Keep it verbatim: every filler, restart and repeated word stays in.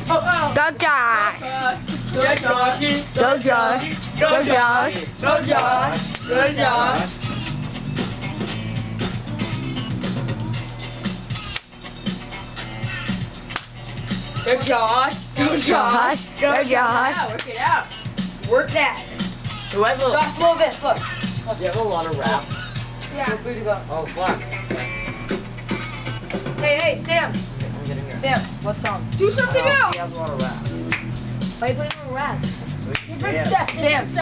Oh, Go Josh. Go Josh. Go Josh. Go Josh. Go Josh. Go Josh. Go Josh. Go Josh. Go Josh. Work it out. Work that. Who has a, Josh, blow this. Look. you have a lot of rap? Yeah. Oh, fuck. Hey, hey, Sam. I'm getting here. Sam, what's wrong? Do something Oh, else. he has a lot of rap. Why are you putting on rap? So we can Different dance. steps. Sam.